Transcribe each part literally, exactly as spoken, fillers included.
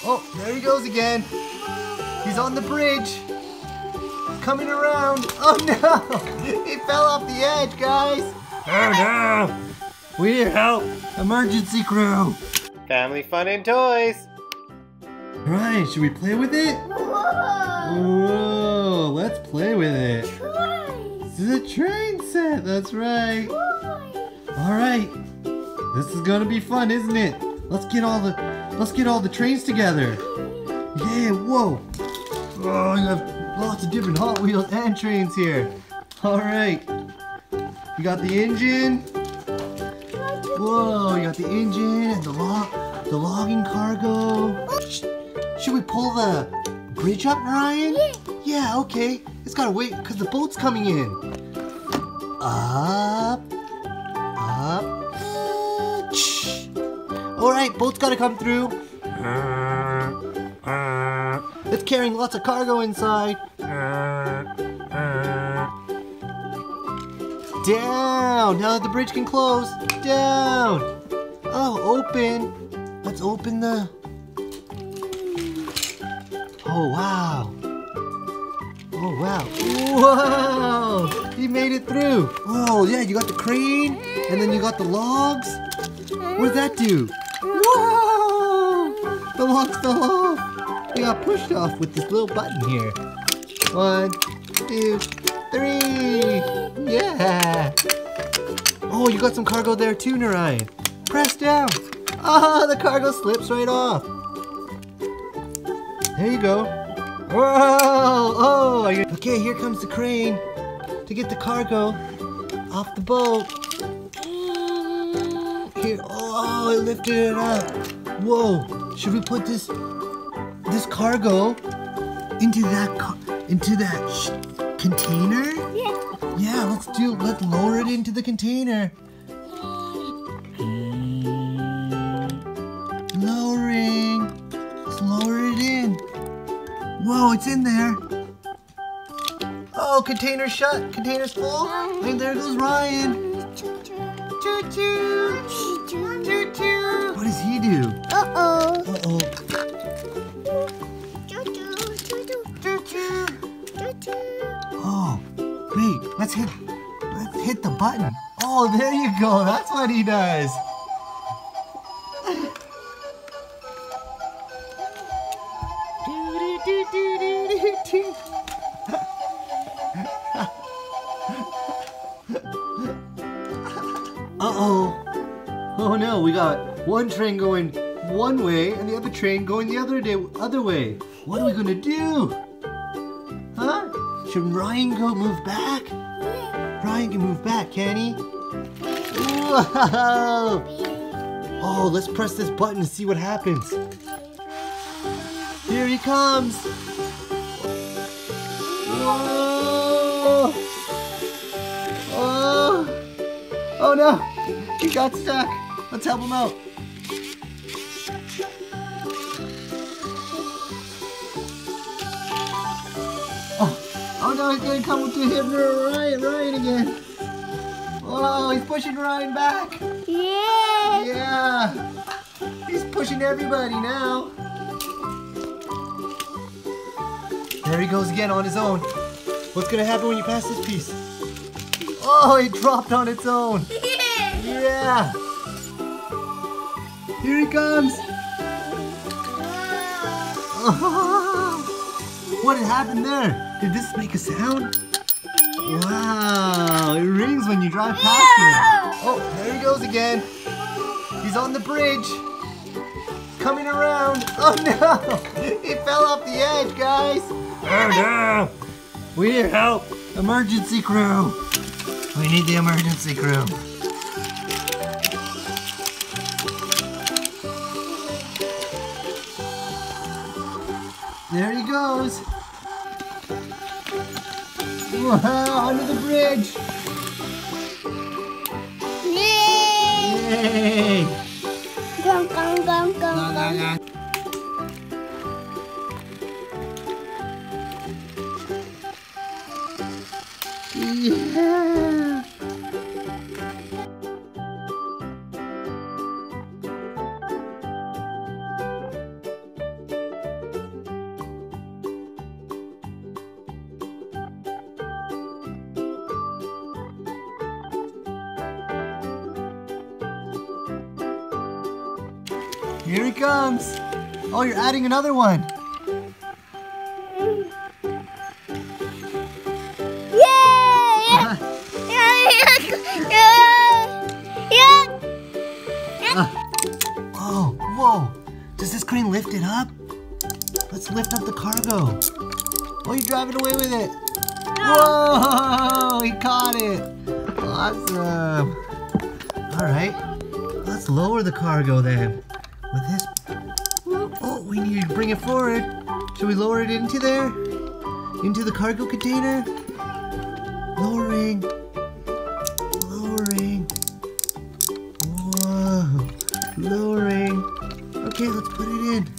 Oh, there he goes again. He's on the bridge. Coming around. Oh no! He fell off the edge, guys. Oh no! We need help. Emergency crew. Family fun and toys. Right, should we play with it? Whoa! Whoa, let's play with it. Train. This is a train set, that's right. Alright. This is gonna be fun, isn't it? Let's get all the let's get all the trains together. Yeah, whoa. Oh, you have lots of different Hot Wheels and trains here. Alright. You got the engine. Whoa, you got the engine and the log the logging cargo. Should we pull the bridge up, Narayan? Yeah. Yeah, okay. It's gotta wait because the boat's coming in. Up. Up. Alright, boat's gotta come through. It's carrying lots of cargo inside. Down! Now that the bridge can close. Down! Oh, open. Let's open the... Oh, wow. Oh, wow. Whoa! He made it through. Oh, yeah, you got the crane, and then you got the logs. What did that do? Whoa! The logs fell off. We got pushed off with this little button here. One, two, three. Yeah. Oh, you got some cargo there too, Narayan. Press down. Ah, the cargo slips right off. There you go. Whoa! Oh, okay, here comes the crane to get the cargo off the boat. Here, oh, it lifted it up. Whoa! Should we put this this cargo into that car, into that sh container? Yeah. Yeah, let's do. Let's lower it into the container. Lowering. Let's lower it in. Whoa, it's in there. Oh, container's shut. Container's full. And there goes Ryan. Choo choo. Choo choo. What does he do? Uh oh. Uh oh. Choo choo. Choo choo. Choo choo. Choo choo. Oh, wait. Let's hit. Let's hit the button. Oh, there you go. That's what he does. Uh-oh. Oh no, we got one train going one way and the other train going the other day, other way. What are we gonna do? Huh? Should Ryan go move back? Ryan can move back, can he? Whoa! Oh, let's press this button to see what happens. Here he comes. Whoa! Oh! Oh no! He got stuck. Let's help him out. Oh, oh no! He's gonna come to him, Ryan, Ryan again. Oh, he's pushing Ryan back. Yeah. Yeah. He's pushing everybody now. There he goes again on his own. What's gonna happen when you pass this piece? Oh, it dropped on its own. Yeah. Here he comes. Oh, what had happened there? Did this make a sound? Wow, it rings when you drive past it. Oh, there he goes again. He's on the bridge. Coming around. Oh no, he fell off the edge, guys. Oh no, we need help. Emergency crew. We need the emergency crew. There he goes. Wow, under the bridge. Yay! Yay! Gum, gum, gum, gum, gum. Yeah! Here he comes. Oh, you're adding another one. Yay! Uh, oh, whoa. Does this crane lift it up? Let's lift up the cargo. Oh, you're driving away with it. Whoa, he caught it. Awesome. All right, let's lower the cargo then. With this, oh, we need to bring it forward. Should we lower it into there? Into the cargo container? Lowering. Lowering. Whoa. Lowering. Okay, let's put it in.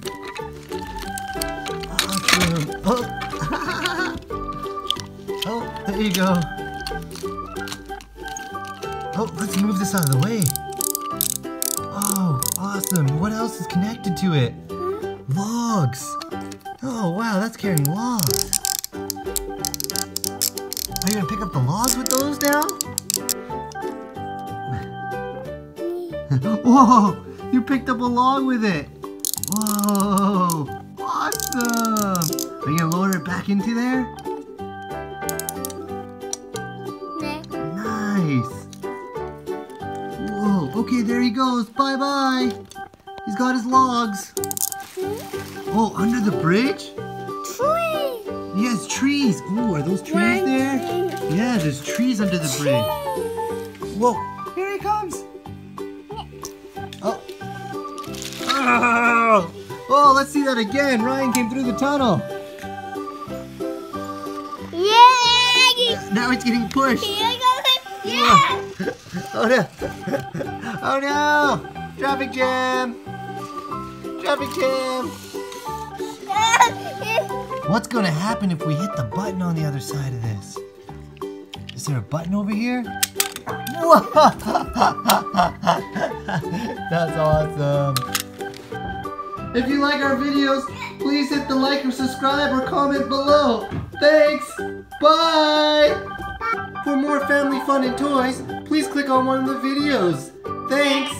Awesome. Oh. Oh, there you go. Oh, let's move this out of the way. Oh, awesome. What else is connected to it? Logs. Oh, wow, that's carrying logs. Are you gonna pick up the logs with those now? Whoa, you picked up a log with it. Whoa, awesome. Are you gonna lower it back into there? Nice. Whoa, okay, there he goes. Bye-bye. He's got his logs. Oh, under the bridge? Tree. Yes, trees. Oh, are those trees there? Yeah, there's trees under the bridge. Whoa, here he comes. Oh. Oh, oh, let's see that again. Ryan came through the tunnel. Yay! Now it's getting pushed. Yeah! Oh no! Oh no! Traffic jam! Traffic jam! What's gonna happen if we hit the button on the other side of this? Is there a button over here? That's awesome! If you like our videos, please hit the like or subscribe or comment below. Thanks! Bye! For more family fun and toys, please click on one of the videos. Thanks!